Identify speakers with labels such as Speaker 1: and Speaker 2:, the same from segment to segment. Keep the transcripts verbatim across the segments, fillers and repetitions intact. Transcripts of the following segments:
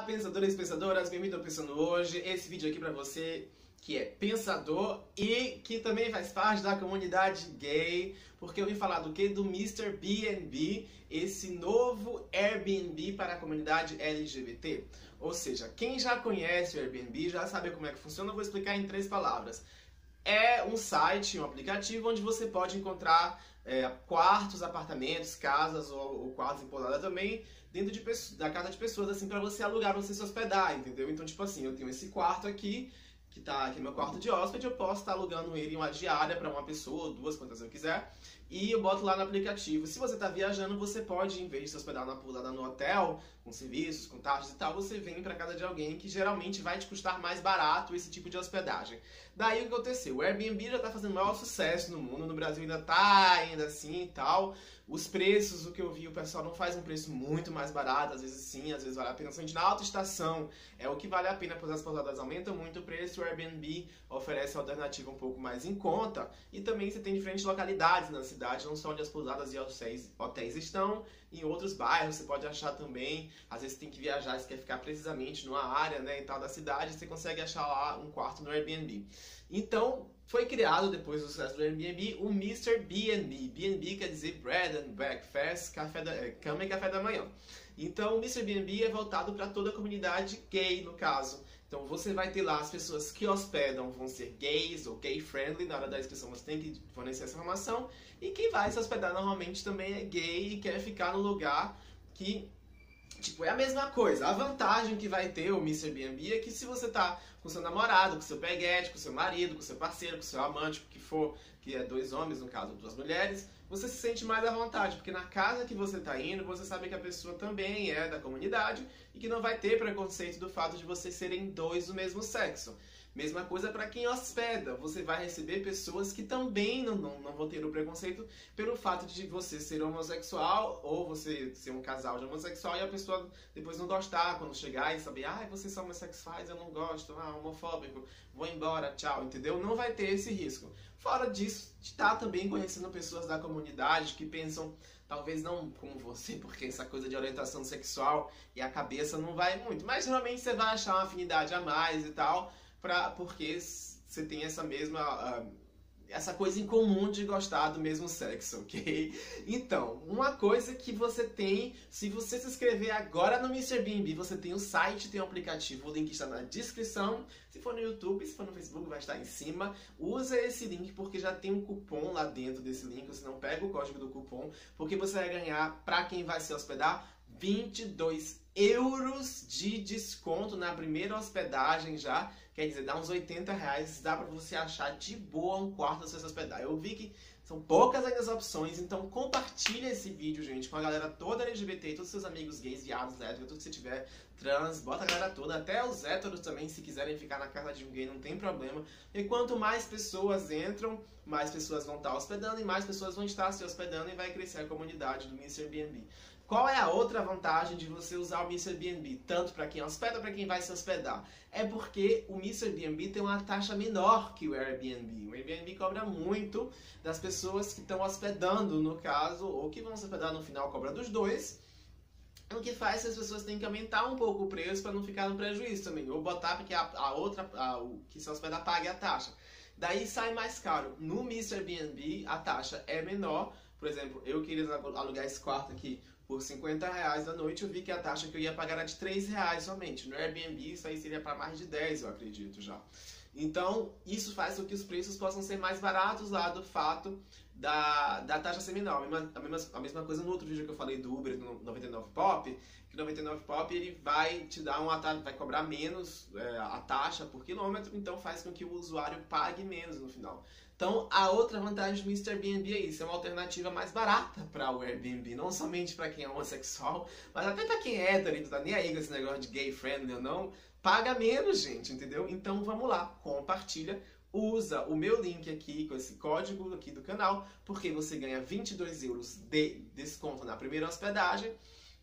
Speaker 1: Olá, pensadores e pensadoras, bem-vindo ao Pensando Hoje. Esse vídeo aqui pra você que é pensador e que também faz parte da comunidade gay, porque eu vim falar do que? Do mister B and B, esse novo Airbnb para a comunidade L G B T. Ou seja, quem já conhece o Airbnb já sabe como é que funciona, eu vou explicar em três palavras. É um site, um aplicativo onde você pode encontrar é, quartos, apartamentos, casas ou, ou quartos em pousada também dentro de, da casa de pessoas, assim, para você alugar, pra você se hospedar, entendeu? Então, tipo assim, eu tenho esse quarto aqui, que tá aqui no meu quarto de hóspede, eu posso estar alugando ele em uma diária para uma pessoa, duas, quantas eu quiser, e eu boto lá no aplicativo. Se você tá viajando, você pode, em vez de se hospedar na pousada no hotel, com serviços, com taxas e tal, você vem para casa de alguém que geralmente vai te custar mais barato esse tipo de hospedagem. Daí o que aconteceu? O Airbnb já tá fazendo o maior sucesso no mundo, no Brasil ainda tá ainda assim e tal. Os preços, o que eu vi, o pessoal não faz um preço muito mais barato, às vezes sim, às vezes vale a pena. Somente na alta estação é o que vale a pena, pois as pousadas aumentam muito o preço. O Airbnb oferece uma alternativa um pouco mais em conta. E também você tem diferentes localidades na cidade, não só onde as pousadas e hotéis, hotéis estão, em outros bairros você pode achar também. Às vezes você tem que viajar, você quer ficar precisamente numa área, né, e tal da cidade, você consegue achar lá um quarto no Airbnb. Então, foi criado, depois do sucesso do Airbnb, o mister B and B. B and B quer dizer Bread and Breakfast, café da, é, cama e café da manhã. Então, o mister B and B é voltado para toda a comunidade gay, no caso. Então, você vai ter lá as pessoas que hospedam, vão ser gays ou gay-friendly. Na hora da inscrição você tem que fornecer essa informação. E quem vai se hospedar normalmente também é gay e quer ficar no lugar que... Tipo, é a mesma coisa. A vantagem que vai ter o mister B and B é que se você tá com seu namorado, com seu peguete, com seu marido, com seu parceiro, com seu amante, o que for, que é dois homens, no caso, duas mulheres, você se sente mais à vontade, porque na casa que você tá indo, você sabe que a pessoa também é da comunidade e que não vai ter preconceito do fato de vocês serem dois do mesmo sexo. Mesma coisa para quem hospeda, você vai receber pessoas que também não, não, não vão ter o preconceito pelo fato de você ser homossexual ou você ser um casal de homossexual e a pessoa depois não gostar quando chegar e saber, ah, vocês são homossexuais, eu não gosto, ah, homofóbico, vou embora, tchau, entendeu? Não vai ter esse risco. Fora disso, está também conhecendo pessoas da comunidade que pensam, talvez não como você, porque essa coisa de orientação sexual e a cabeça não vai muito, mas geralmente você vai achar uma afinidade a mais e tal, Pra, porque você tem essa mesma uh, essa coisa em comum de gostar do mesmo sexo, ok? Então, uma coisa que você tem, se você se inscrever agora no mister B and B, você tem o site, tem o aplicativo, o link está na descrição. Se for no YouTube, se for no Facebook, vai estar em cima. Usa esse link porque já tem um cupom lá dentro desse link, você não pega o código do cupom, porque você vai ganhar, para quem vai se hospedar, vinte e dois euros de desconto na primeira hospedagem já, quer dizer, dá uns oitenta reais, dá pra você achar de boa um quarto pra você se hospedar. Eu vi que são poucas ainda as opções, então compartilha esse vídeo, gente, com a galera toda L G B T, todos os seus amigos gays, viados, lésbicos, tudo que você tiver, trans, bota a galera toda, até os héteros também, se quiserem ficar na casa de um gay, não tem problema. E quanto mais pessoas entram, mais pessoas vão estar hospedando e mais pessoas vão estar se hospedando e vai crescer a comunidade do mister B and B. Qual é a outra vantagem de você usar o mister B and B, tanto para quem hospeda para quem vai se hospedar? É porque o mister B and B tem uma taxa menor que o Airbnb. O Airbnb cobra muito das pessoas que estão hospedando, no caso, ou que vão se hospedar no final, cobra dos dois. O que faz é que as pessoas têm que aumentar um pouco o preço para não ficar no prejuízo também. Ou botar porque a, a outra, a, o que se hospeda pague a taxa. Daí sai mais caro. No mister B and B a taxa é menor. Por exemplo, eu queria alugar esse quarto aqui por cinquenta reais da noite, eu vi que a taxa que eu ia pagar era de três reais somente. No Airbnb isso aí seria para mais de dez, eu acredito já. Então, isso faz com que os preços possam ser mais baratos lá do fato da, da taxa ser menor. A mesma, a, mesma, a mesma coisa no outro vídeo que eu falei do Uber, no noventa e nove Pop, que o noventa e nove Pop ele vai te dar uma taxa, vai cobrar menos é, a taxa por quilômetro, então faz com que o usuário pague menos no final. Então, a outra vantagem do mister B and B é isso, é uma alternativa mais barata para o Airbnb, não somente para quem é homossexual, mas até para quem é hétero e não tá nem aí com esse negócio de gay friendly ou não, paga menos, gente, entendeu? Então, vamos lá, compartilha, usa o meu link aqui com esse código aqui do canal, porque você ganha vinte e dois euros de desconto na primeira hospedagem.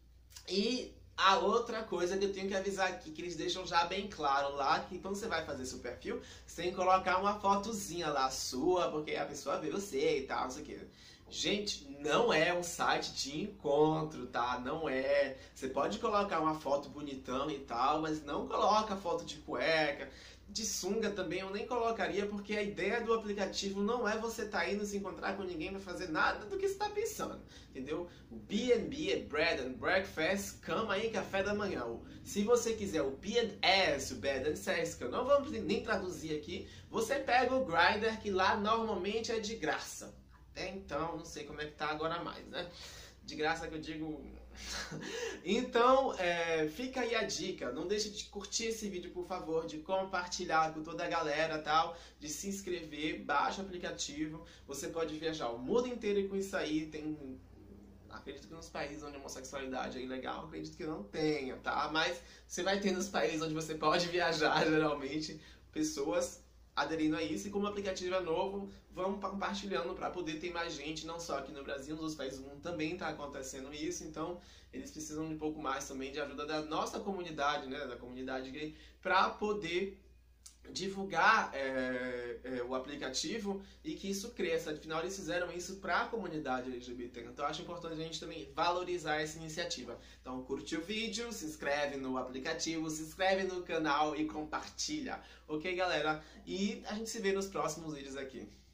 Speaker 1: E a outra coisa que eu tenho que avisar aqui, que eles deixam já bem claro lá, que quando você vai fazer seu perfil, você tem que colocar uma fotozinha lá sua, porque a pessoa vê você e tal, não sei o que. Gente, não é um site de encontro, tá? Não é. Você pode colocar uma foto bonitão e tal, mas não coloca foto de cueca, de sunga também eu nem colocaria, porque a ideia do aplicativo não é você estar tá indo se encontrar com ninguém pra fazer nada do que você está pensando, entendeu? O B and B é Bread and Breakfast, cama e café da manhã. Se você quiser o B and S, o Bed and Sex, que eu não vou nem traduzir aqui, você pega o Grindr, que lá normalmente é de graça. Até então, não sei como é que tá agora mais, né? De graça que eu digo... Então, é, fica aí a dica, não deixe de curtir esse vídeo, por favor, de compartilhar com toda a galera, tal, de se inscrever, baixa o aplicativo, você pode viajar o mundo inteiro com isso aí, tem... Acredito que nos países onde a homossexualidade é ilegal, acredito que não tenha, tá? Mas você vai ter nos países onde você pode viajar, geralmente, pessoas aderindo a isso, e como o aplicativo é novo, vamos compartilhando para poder ter mais gente, não só aqui no Brasil, nos outros países do mundo também está acontecendo isso, então eles precisam de um pouco mais também de ajuda da nossa comunidade, né, da comunidade gay, para poder divulgar é, é, o aplicativo e que isso cresça. Afinal, eles fizeram isso para a comunidade L G B T, então eu acho importante a gente também valorizar essa iniciativa. Então curte o vídeo, se inscreve no aplicativo, se inscreve no canal e compartilha, ok, galera? E a gente se vê nos próximos vídeos aqui.